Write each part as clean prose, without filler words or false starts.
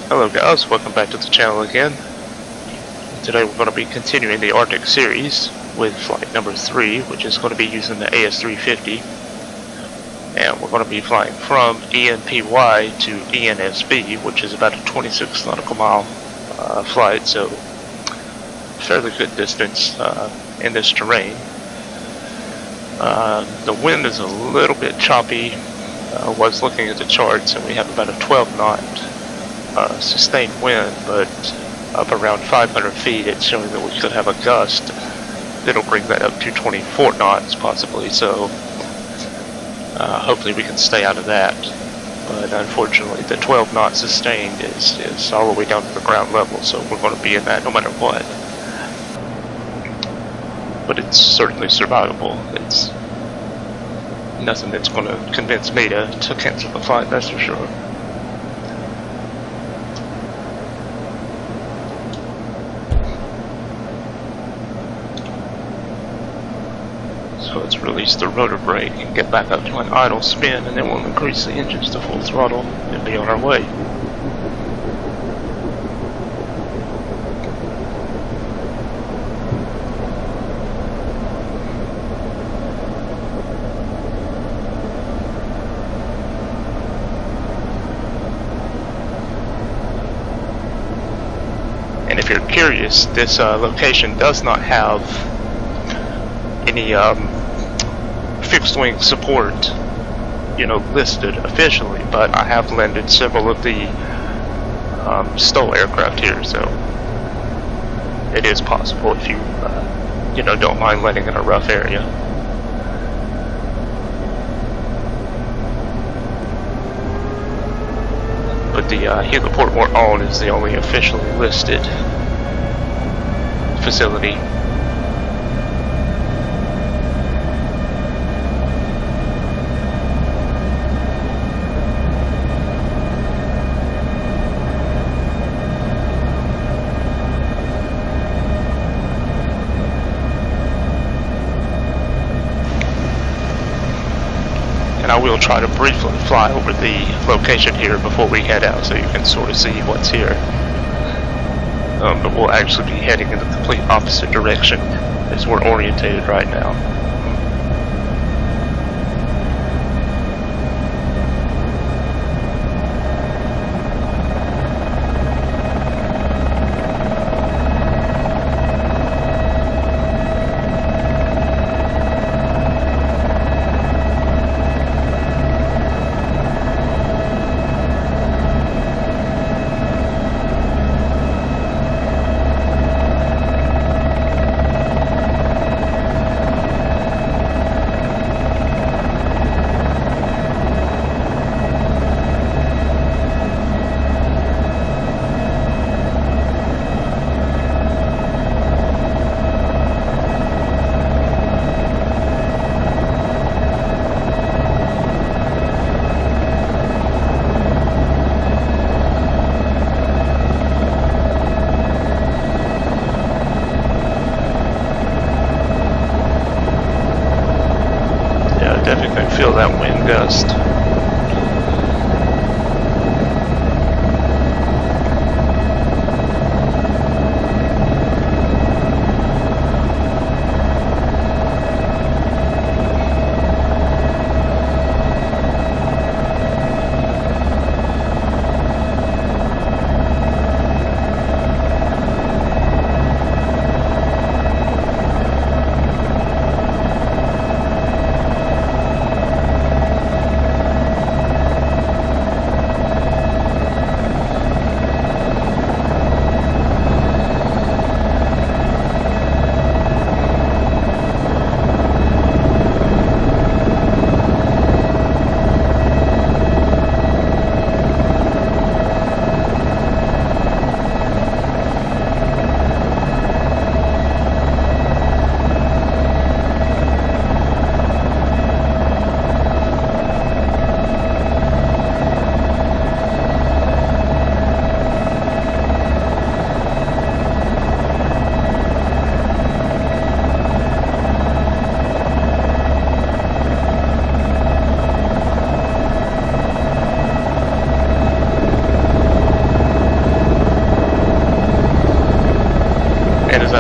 Hello guys, welcome back to the channel again. Today we're going to be continuing the Arctic series with flight number 3, which is going to be using the AS350. And we're going to be flying from ENPY to ENSB, which is about a 26 nautical mile flight, so fairly good distance in this terrain. The wind is a little bit choppy. I was looking at the charts and we have about a 12 knot sustained wind, but up around 500 feet it's showing that we could have a gust that'll bring that up to 24 knots possibly, so hopefully we can stay out of that. But unfortunately the 12 knot sustained is all the way down to the ground level, so we're going to be in that no matter what. But it's certainly survivable. It's nothing that's going to convince me to cancel the flight, that's for sure. So let's release the rotor brake and get back up to an idle spin, and then we'll increase the engines to full throttle and be on our way. And if you're curious, this location does not have any fixed wing support, listed officially, but I have landed several of the STOL aircraft here, so it is possible if you don't mind landing in a rough area. But the heliport we're on is the only officially listed facility. And I will try to briefly fly over the location here before we head out so you can sort of see what's here. But we'll actually be heading in the complete opposite direction as we're orientated right now. Definitely feel that wind gust.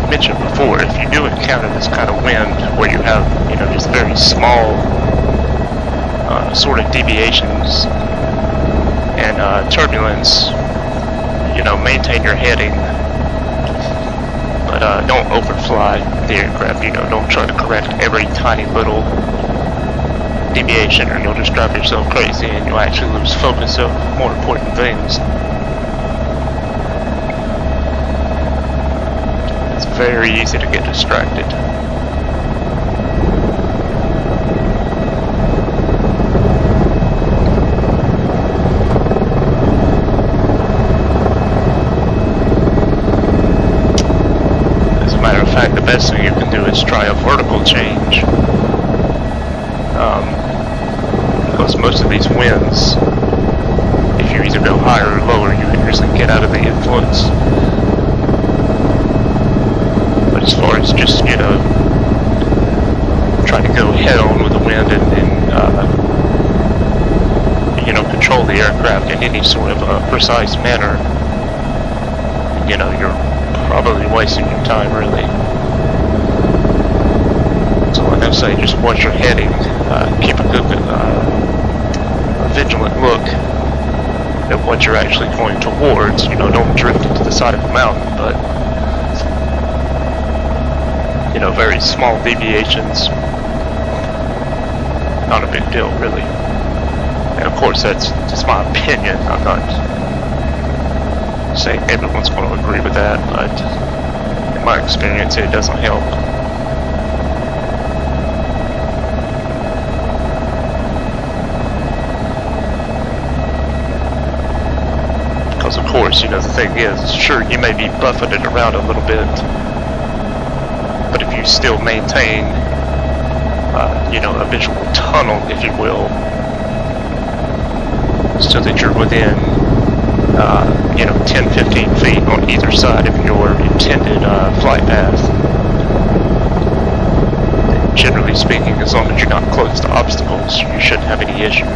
mentioned before, if you do encounter this kind of wind where you have, you know, just very small sort of deviations and turbulence, you know, maintain your heading, but don't overfly the aircraft. You know, don't try to correct every tiny little deviation, or you'll just drive yourself crazy and you'll actually lose focus of more important things. It's very easy to get distracted. As a matter of fact, the best thing you can do is try a vertical change. Because most of these winds, if you either go higher or lower, you can usually get out of the influence. But as far as just, you know, trying to go head on with the wind and you know, control the aircraft in any sort of precise manner, you know, you're probably wasting your time, really. So like I say, just watch your heading, keep a good vigilant look at what you're actually going towards. You know, don't drift to the side of the mountain, but, you know, very small deviations, not a big deal, really. And of course, that's just my opinion. I'm not saying everyone's going to agree with that, but in my experience, it doesn't help. Because of course, you know, the thing is, sure, you may be buffeted around a little bit, but if you still maintain, you know, a visual tunnel, if you will, so that you're within, you know, 10-15 feet on either side of your intended flight path, then generally speaking, as long as you're not close to obstacles, you shouldn't have any issue.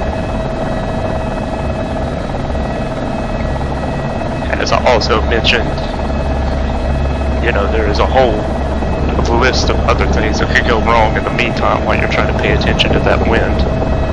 As I also mentioned, you know, there is a whole list of other things that could go wrong in the meantime while you're trying to pay attention to that wind.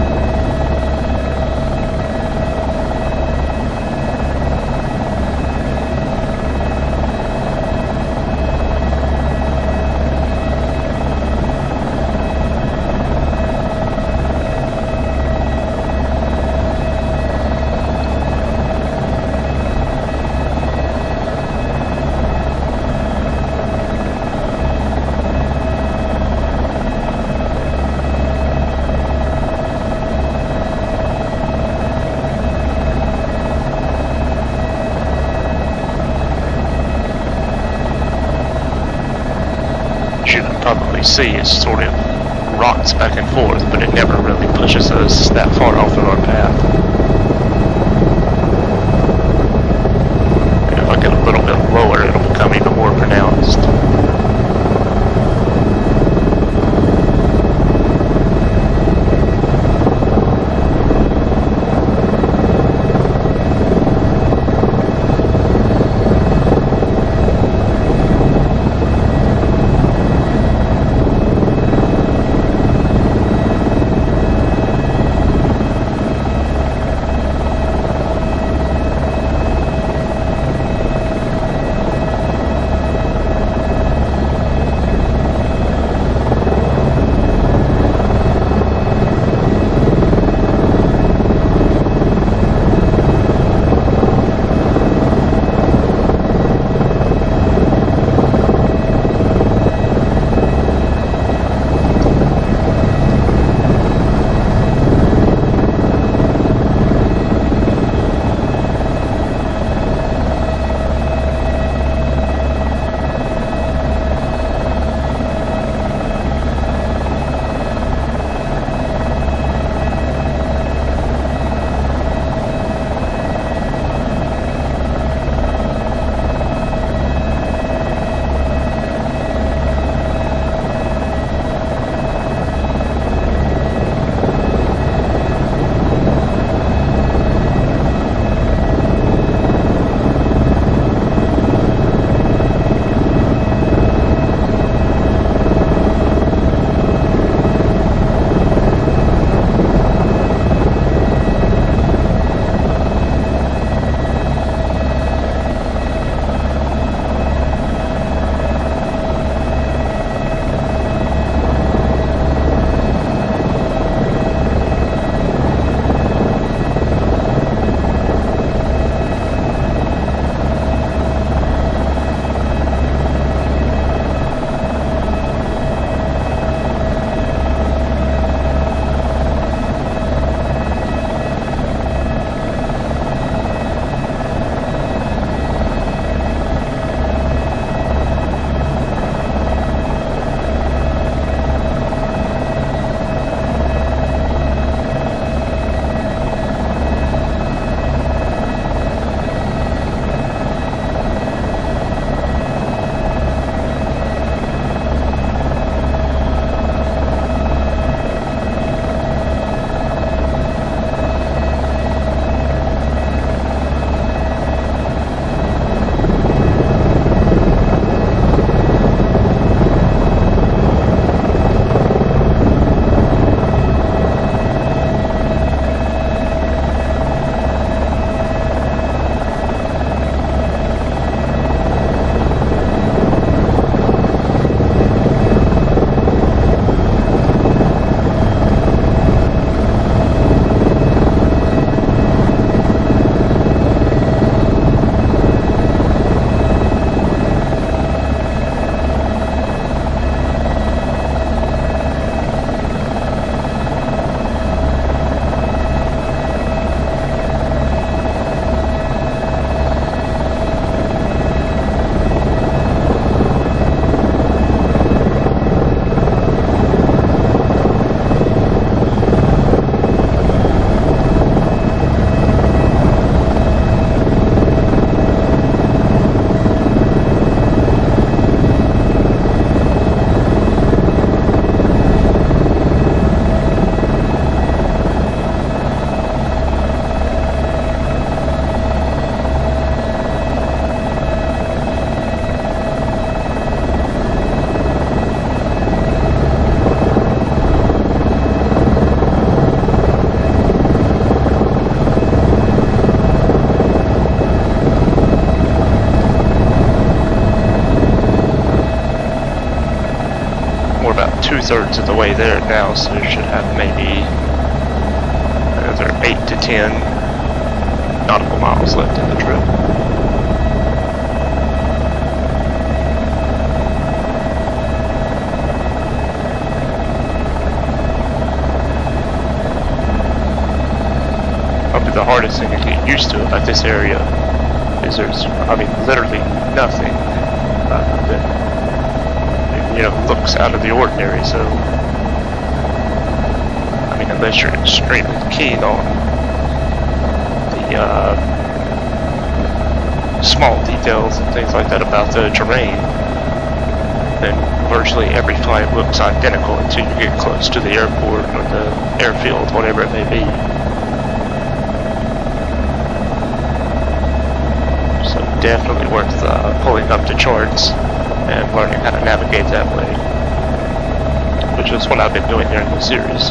Probably see it sort of rocks back and forth, but it never really pushes us that far off of our path. And if I get a little bit lower, it'll become even more pronounced. 2/3 of the way there now, so we should have maybe another 8 to 10 nautical miles left in the trip. Probably the hardest thing to get used to about this area is there's, I mean, literally nothing that, you know, looks out of the ordinary, so, I mean, unless you're extremely keen on the small details and things like that about the terrain, then virtually every flight looks identical until you get close to the airport or the airfield, whatever it may be. So definitely worth pulling up the charts and learning how to navigate that way, which is what I've been doing during the series.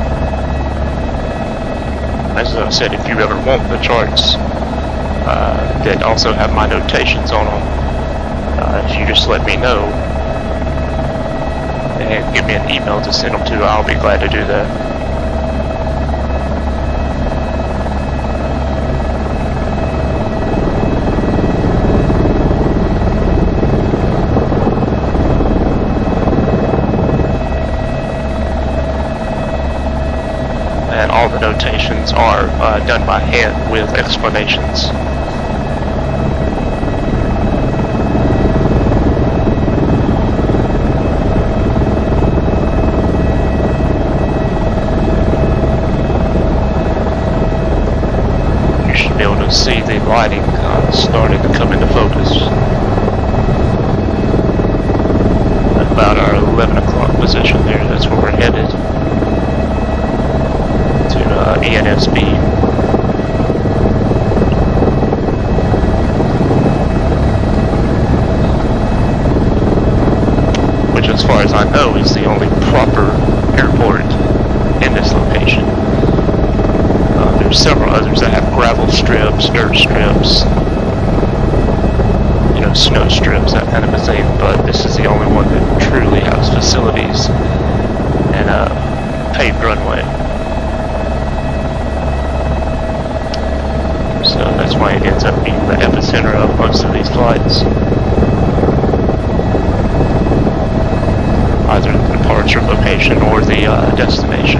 As I said, if you ever want the charts that also have my notations on them, if you just let me know and give me an email to send them to, I'll be glad to do that. And all the notations are done by hand with explanations. You should be able to see the lighting starting to come into focus. At about our 11 o'clock position there, that's where we're headed. ENSB. Which, as far as I know, is the only proper airport in this location. There's several others that have gravel strips, dirt strips, you know, snow strips, that kind of a thing, but this is the only one that truly has facilities and a paved runway. So that's why it ends up being the epicenter of most of these flights. Either the departure location or the destination.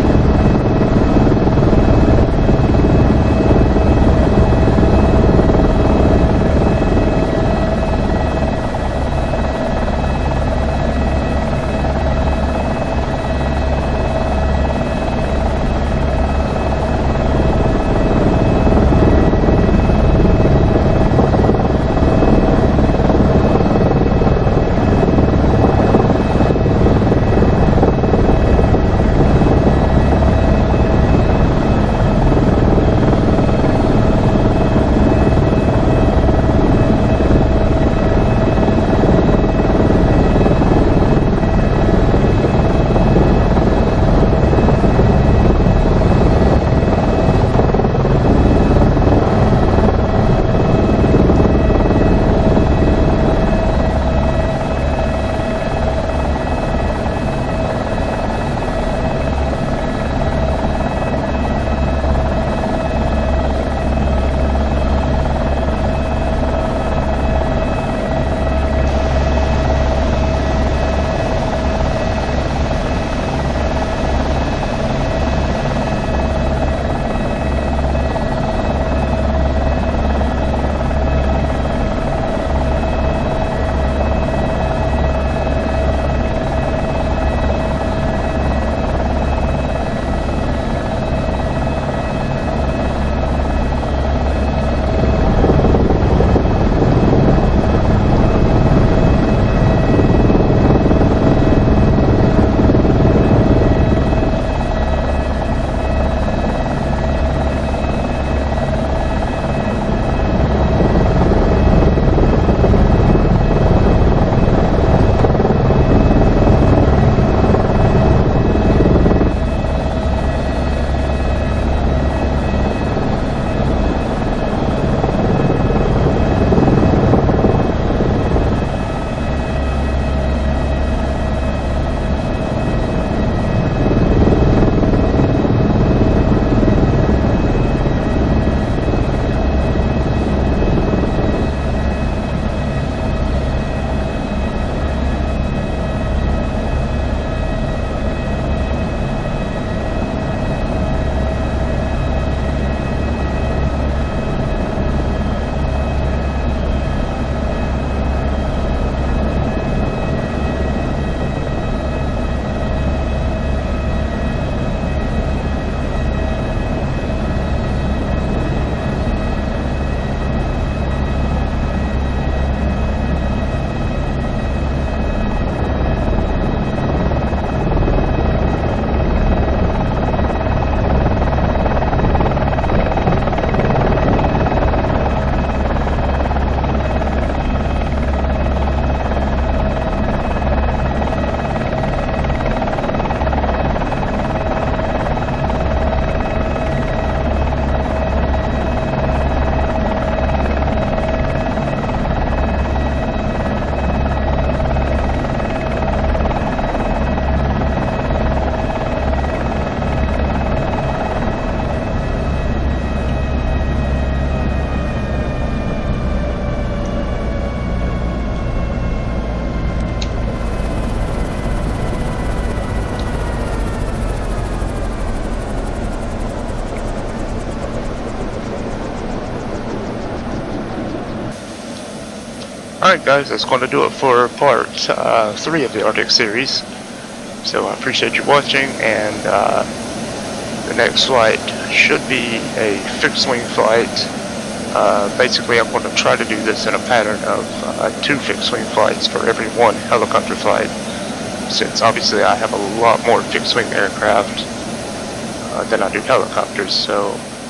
Alright guys, that's going to do it for part 3 of the Arctic series. So I appreciate you watching, and the next flight should be a fixed wing flight. Basically I'm going to try to do this in a pattern of 2 fixed wing flights for every 1 helicopter flight, since obviously I have a lot more fixed wing aircraft than I do helicopters. So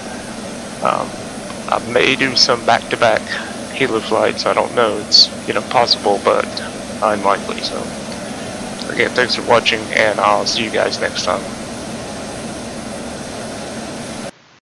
I may do some back-to-back helo flights. I don't know, it's possible, but unlikely. So again, thanks for watching, and I'll see you guys next time.